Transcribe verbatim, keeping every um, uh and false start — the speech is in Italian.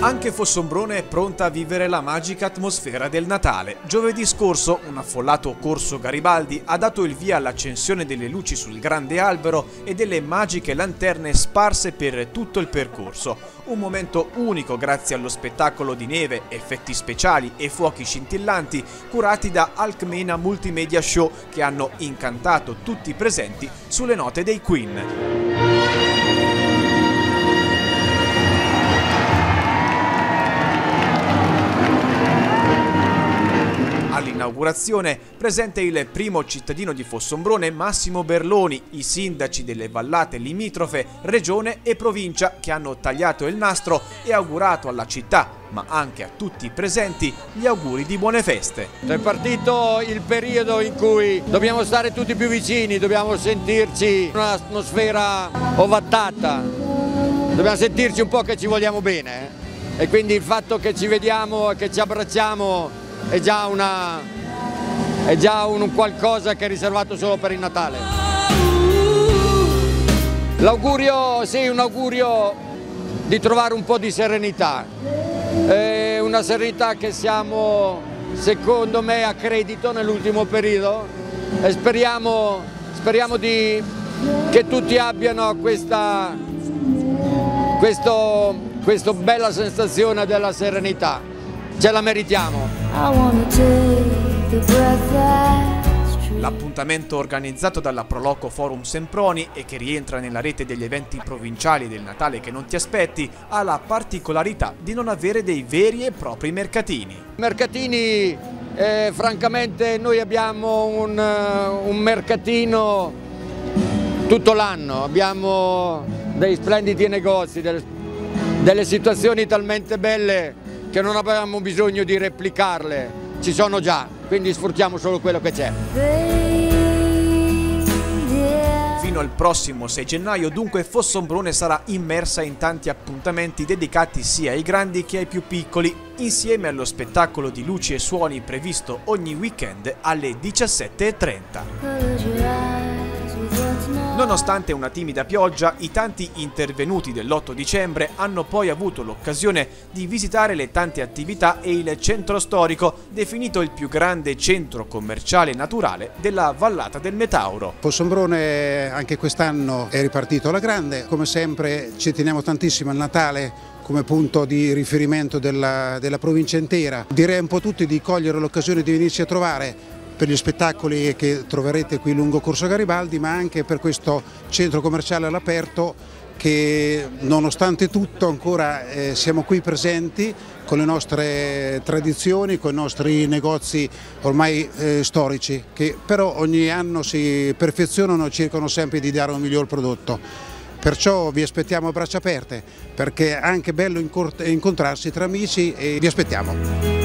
Anche Fossombrone è pronta a vivere la magica atmosfera del Natale. Giovedì scorso un affollato Corso Garibaldi ha dato il via all'accensione delle luci sul grande albero e delle magiche lanterne sparse per tutto il percorso. Un momento unico grazie allo spettacolo di neve, effetti speciali e fuochi scintillanti curati da Alcmena Multimedia Show che hanno incantato tutti i presenti sulle note dei Queen. All'inaugurazione presente il primo cittadino di Fossombrone Massimo Berloni, i sindaci delle vallate limitrofe, regione e provincia che hanno tagliato il nastro e augurato alla città, ma anche a tutti i presenti, gli auguri di buone feste. È partito il periodo in cui dobbiamo stare tutti più vicini, dobbiamo sentirci un'atmosfera ovattata, dobbiamo sentirci un po' che ci vogliamo bene eh? E quindi il fatto che ci vediamo e che ci abbracciamo è già, una, è già un qualcosa che è riservato solo per il Natale. L'augurio, sì, un augurio di trovare un po' di serenità, è una serenità che siamo, secondo me, a credito nell'ultimo periodo e speriamo, speriamo di, che tutti abbiano questa, questo, questa bella sensazione della serenità. Ce la meritiamo. L'appuntamento organizzato dalla Proloco Forum Semproni e che rientra nella rete degli eventi provinciali del Natale che non ti aspetti ha la particolarità di non avere dei veri e propri mercatini. Mercatini, eh, francamente noi abbiamo un, un mercatino tutto l'anno, abbiamo dei splendidi negozi, delle, delle situazioni talmente belle che non abbiamo bisogno di replicarle, ci sono già, quindi sfruttiamo solo quello che c'è. Fino al prossimo sei gennaio dunque Fossombrone sarà immersa in tanti appuntamenti dedicati sia ai grandi che ai più piccoli, insieme allo spettacolo di luci e suoni previsto ogni weekend alle diciassette e trenta. Nonostante una timida pioggia, i tanti intervenuti dell'otto dicembre hanno poi avuto l'occasione di visitare le tante attività e il centro storico, definito il più grande centro commerciale naturale della vallata del Metauro. Fossombrone anche quest'anno è ripartito alla grande, come sempre ci teniamo tantissimo al Natale come punto di riferimento della, della provincia intera. Direi un po' tutti di cogliere l'occasione di venirci a trovare per gli spettacoli che troverete qui lungo Corso Garibaldi, ma anche per questo centro commerciale all'aperto che nonostante tutto ancora eh, siamo qui presenti con le nostre tradizioni, con i nostri negozi ormai eh, storici, che però ogni anno si perfezionano e cercano sempre di dare un miglior prodotto. Perciò vi aspettiamo a braccia aperte, perché è anche bello incontrarsi tra amici e vi aspettiamo.